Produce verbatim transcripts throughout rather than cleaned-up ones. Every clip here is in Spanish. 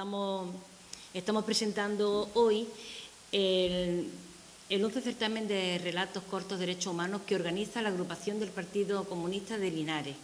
estamos, estamos presentando hoy el, el once certamen de relatos cortos de derechos humanos que organiza la agrupación del Partido Comunista de Linares.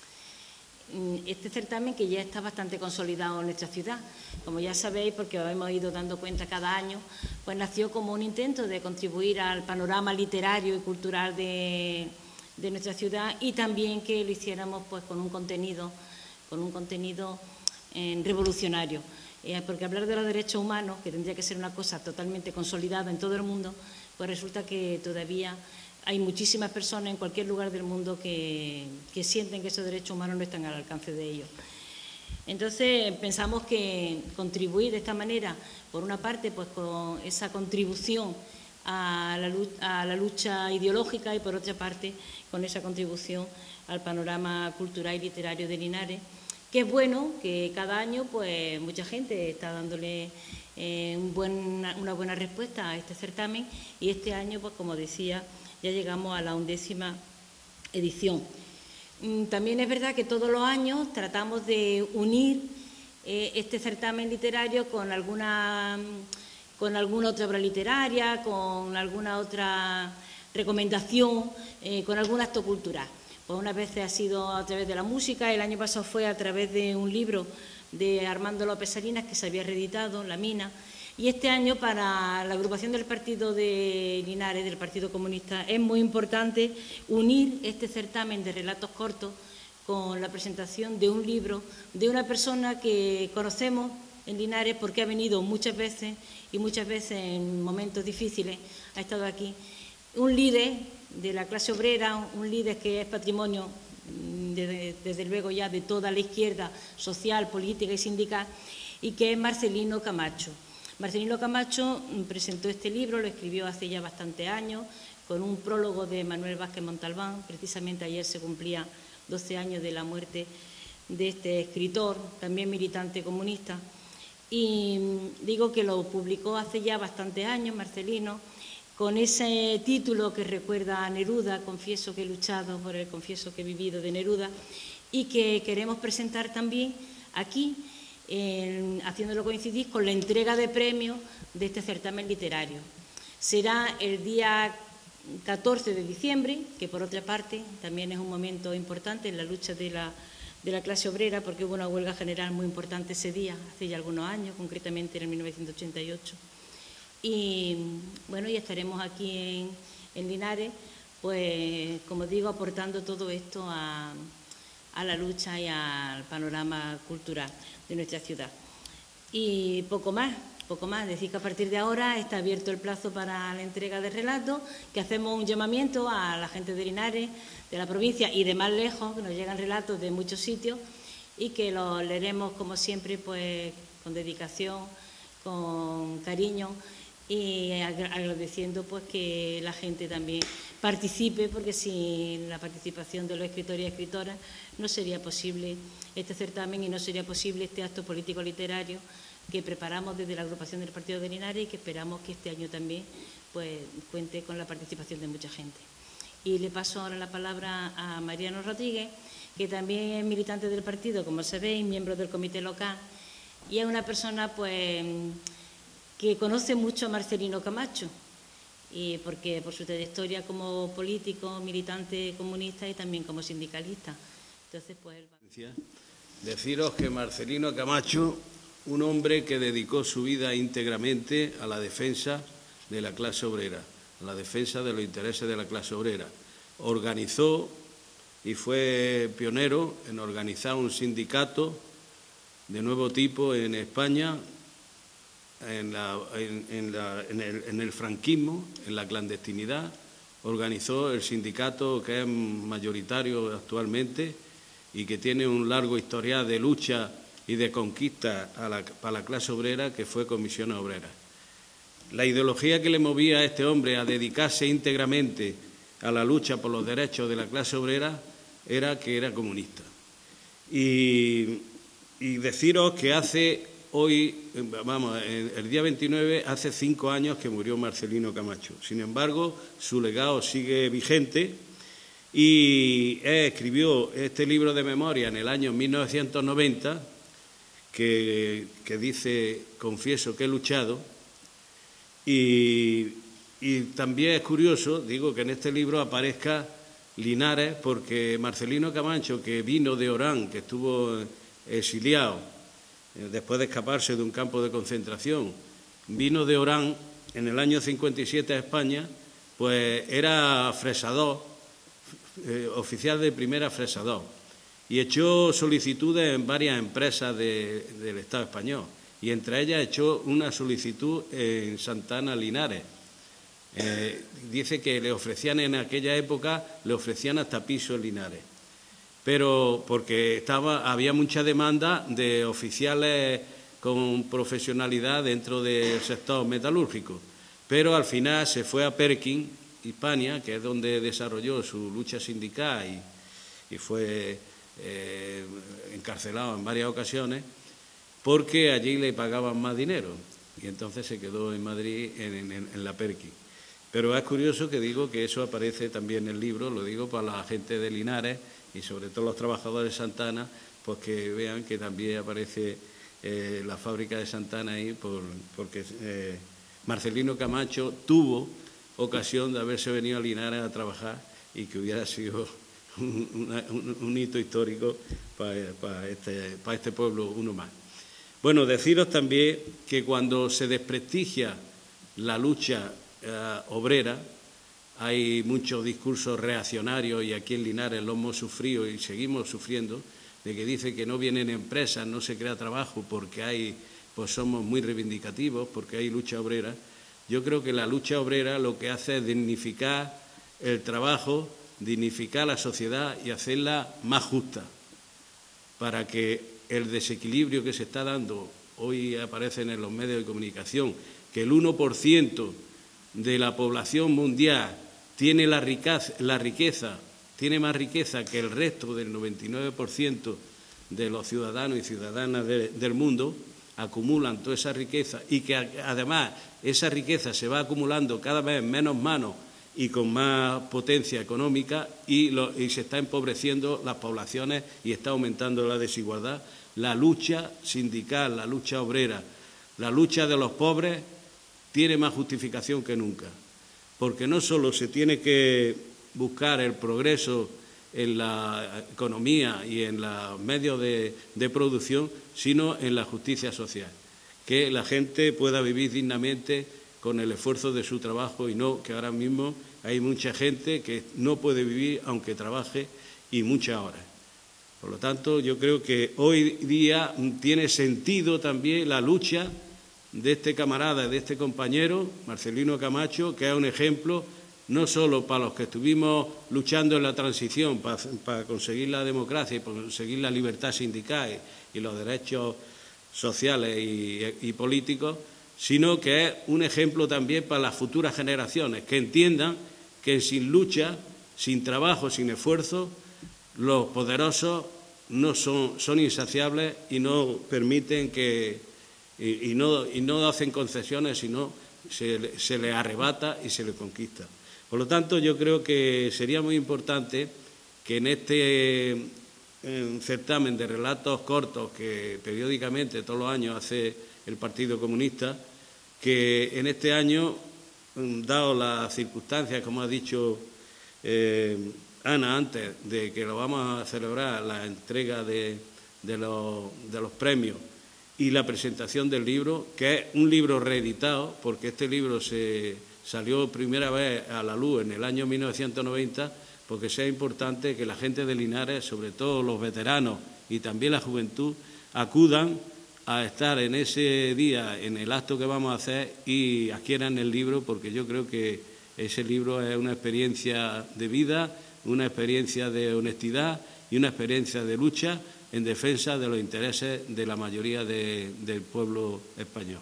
Este certamen que ya está bastante consolidado en nuestra ciudad, como ya sabéis, porque os hemos ido dando cuenta cada año, pues nació como un intento de contribuir al panorama literario y cultural de, de nuestra ciudad y también que lo hiciéramos pues con un contenido, con un contenido eh, revolucionario. Eh, porque hablar de los derechos humanos, que tendría que ser una cosa totalmente consolidada en todo el mundo, pues resulta que todavía hay muchísimas personas en cualquier lugar del mundo que, que sienten que esos derechos humanos no están al alcance de ellos. Entonces, pensamos que contribuir de esta manera, por una parte, pues con esa contribución a la, a la lucha ideológica y, por otra parte, con esa contribución al panorama cultural y literario de Linares, que es bueno que cada año pues mucha gente está dándole eh, un buen, una buena respuesta a este certamen y este año, pues como decía, ya llegamos a la undécima edición. También es verdad que todos los años tratamos de unir eh, este certamen literario con alguna, con alguna otra obra literaria, con alguna otra recomendación, eh, con algún acto cultural. Pues unas veces ha sido a través de la música, el año pasado fue a través de un libro de Armando López Salinas que se había reeditado, La Mina. Y este año para la agrupación del Partido de Linares, del Partido Comunista, es muy importante unir este certamen de relatos cortos con la presentación de un libro de una persona que conocemos en Linares porque ha venido muchas veces y muchas veces en momentos difíciles ha estado aquí. Un líder de la clase obrera, un líder que es patrimonio desde, desde luego ya de toda la izquierda social, política y sindical y que es Marcelino Camacho. Marcelino Camacho presentó este libro, lo escribió hace ya bastantes años, con un prólogo de Manuel Vázquez Montalbán. Precisamente ayer se cumplía doce años de la muerte de este escritor, también militante comunista. Y digo que lo publicó hace ya bastantes años, Marcelino, con ese título que recuerda a Neruda, Confieso que he luchado por el confieso que he vivido de Neruda, y que queremos presentar también aquí, En, haciéndolo coincidir con la entrega de premios de este certamen literario. Será el día catorce de diciembre, que por otra parte también es un momento importante en la lucha de la, de la clase obrera, porque hubo una huelga general muy importante ese día, hace ya algunos años, concretamente en el mil novecientos ochenta y ocho. Y bueno, ya estaremos aquí en, en Linares, pues como digo, aportando todo esto a, a la lucha y al panorama cultural de nuestra ciudad. Y poco más, poco más. Decir que a partir de ahora está abierto el plazo para la entrega de relatos, que hacemos un llamamiento a la gente de Linares, de la provincia y de más lejos, que nos llegan relatos de muchos sitios y que los leeremos, como siempre, pues con dedicación, con cariño y agradeciendo pues que la gente también participe, porque sin la participación de los escritores y escritoras no sería posible este certamen y no sería posible este acto político-literario que preparamos desde la agrupación del Partido de Linares y que esperamos que este año también pues, cuente con la participación de mucha gente. Y le paso ahora la palabra a Mariano Rodríguez, que también es militante del partido, como sabéis, miembro del comité local, y es una persona pues, que conoce mucho a Marcelino Camacho, y porque por su trayectoria como político, militante comunista y también como sindicalista. Entonces, pues, él va... Deciros que Marcelino Camacho, un hombre que dedicó su vida íntegramente a la defensa de la clase obrera, a la defensa de los intereses de la clase obrera, organizó y fue pionero en organizar un sindicato de nuevo tipo en España, En, la, en, en, la, en, el, en el franquismo, en la clandestinidad, organizó el sindicato que es mayoritario actualmente y que tiene un largo historial de lucha y de conquista a la, para la clase obrera, que fue Comisiones Obreras. La ideología que le movía a este hombre a dedicarse íntegramente a la lucha por los derechos de la clase obrera era que era comunista. Y, y deciros que hace... Hoy, vamos, el día veintinueve, hace cinco años que murió Marcelino Camacho. Sin embargo, su legado sigue vigente y escribió este libro de memoria en el año mil novecientos noventa que, que dice, confieso que he luchado, y, y también es curioso, digo, que en este libro aparezca Linares, porque Marcelino Camacho, que vino de Orán, que estuvo exiliado después de escaparse de un campo de concentración, vino de Orán en el año cincuenta y siete a España, pues era fresador, eh, oficial de primera fresador, y echó solicitudes en varias empresas de, del Estado español, y entre ellas echó una solicitud en Santa Ana, Linares. Eh, dice que le ofrecían en aquella época, le ofrecían hasta piso en Linares, pero porque estaba, había mucha demanda de oficiales con profesionalidad dentro del sector metalúrgico, pero al final se fue a Perkin, Hispania, que es donde desarrolló su lucha sindical y, y fue eh, encarcelado en varias ocasiones, porque allí le pagaban más dinero, y entonces se quedó en Madrid, en, en, en la Perkin. Pero es curioso que digo que eso aparece también en el libro, lo digo para la gente de Linares y sobre todo los trabajadores de Santa Ana, pues que vean que también aparece eh, la fábrica de Santa Ana ahí, por, porque eh, Marcelino Camacho tuvo ocasión de haberse venido a Linares a trabajar y que hubiera sido un, una, un, un hito histórico para, para, este, para este pueblo, uno más. Bueno, deciros también que cuando se desprestigia la lucha eh, obrera, hay muchos discursos reaccionarios y aquí en Linares lo hemos sufrido y seguimos sufriendo, de que dice que no vienen empresas, no se crea trabajo porque hay, pues somos muy reivindicativos, porque hay lucha obrera. Yo creo que la lucha obrera lo que hace es dignificar el trabajo, dignificar la sociedad y hacerla más justa, para que el desequilibrio que se está dando, hoy aparecen en los medios de comunicación, que el uno por ciento de la población mundial tiene la riqueza, la riqueza, tiene más riqueza que el resto del noventa y nueve por ciento de los ciudadanos y ciudadanas de, del mundo, acumulan toda esa riqueza y que además esa riqueza se va acumulando cada vez en menos manos y con más potencia económica y, lo, y se está empobreciendo las poblaciones y está aumentando la desigualdad. La lucha sindical, la lucha obrera, la lucha de los pobres tiene más justificación que nunca, porque no solo se tiene que buscar el progreso en la economía y en los medios de, de producción, sino en la justicia social, que la gente pueda vivir dignamente con el esfuerzo de su trabajo y no que ahora mismo hay mucha gente que no puede vivir aunque trabaje y muchas horas. Por lo tanto, yo creo que hoy día tiene sentido también la lucha de este camarada, de este compañero, Marcelino Camacho, que es un ejemplo no solo para los que estuvimos luchando en la transición para, para conseguir la democracia y para conseguir la libertad sindical y, y los derechos sociales y, y políticos, sino que es un ejemplo también para las futuras generaciones, que entiendan que sin lucha, sin trabajo, sin esfuerzo, los poderosos no son, son insaciables y no permiten que, y, y, no, y no hacen concesiones, sino se, se les arrebata y se les conquista. Por lo tanto, yo creo que sería muy importante que en este en certamen de relatos cortos que periódicamente todos los años hace el Partido Comunista, que en este año, dado las circunstancias, como ha dicho eh, Ana antes, de que lo vamos a celebrar, la entrega de, de, los, de los premios y la presentación del libro, que es un libro reeditado, porque este libro se salió primera vez a la luz en el año mil novecientos noventa, porque sea importante que la gente de Linares, sobre todo los veteranos y también la juventud, acudan a estar en ese día, en el acto que vamos a hacer y adquieran el libro, porque yo creo que ese libro es una experiencia de vida, una experiencia de honestidad y una experiencia de lucha en defensa de los intereses de la mayoría de, del pueblo español.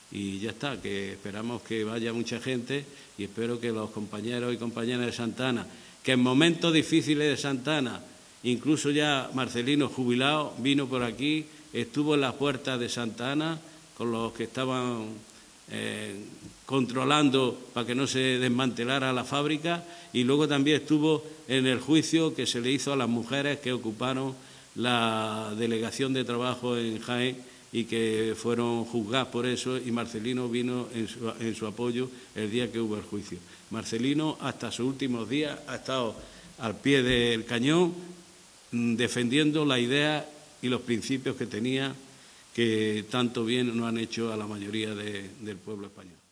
Y ya está, que esperamos que vaya mucha gente y espero que los compañeros y compañeras de Santa Ana, que en momentos difíciles de Santa Ana, incluso ya Marcelino jubilado, vino por aquí, estuvo en las puertas de Santa Ana con los que estaban eh, controlando para que no se desmantelara la fábrica y luego también estuvo en el juicio que se le hizo a las mujeres que ocuparon la delegación de trabajo en Jaén y que fueron juzgados por eso, y Marcelino vino en su, en su apoyo el día que hubo el juicio. Marcelino hasta sus últimos días ha estado al pie del cañón defendiendo la idea y los principios que tenía, que tanto bien nos han hecho a la mayoría de, del pueblo español.